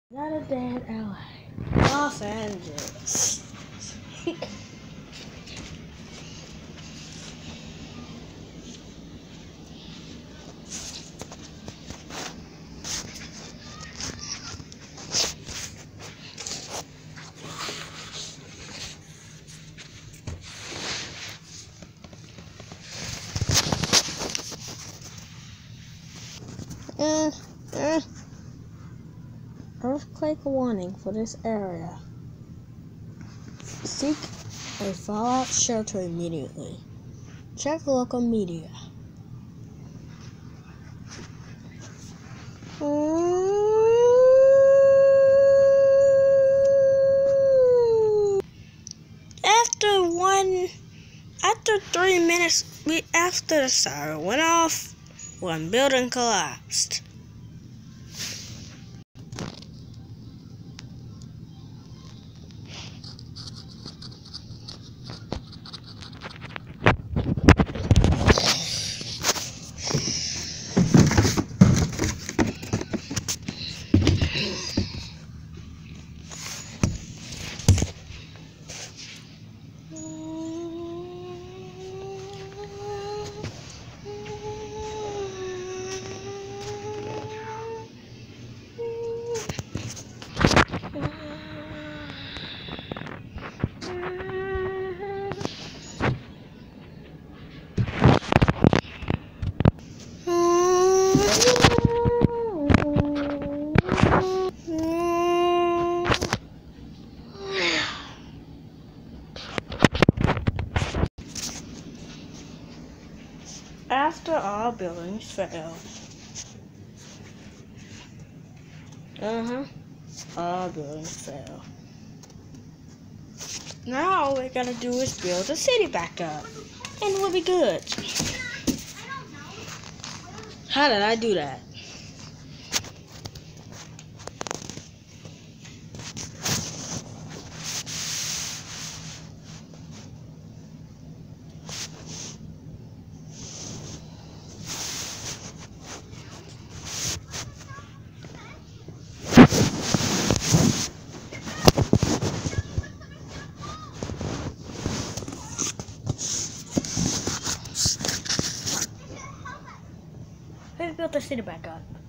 Not a dead LA. Los Angeles. Earthquake warning for this area. Seek a fallout shelter immediately. Check local media. After 3 minutes after the siren went off, one building collapsed. After all buildings fail. All buildings fail. Now all we gotta do is build the city back up. And we'll be good. How did I do that? Let's build the city back up.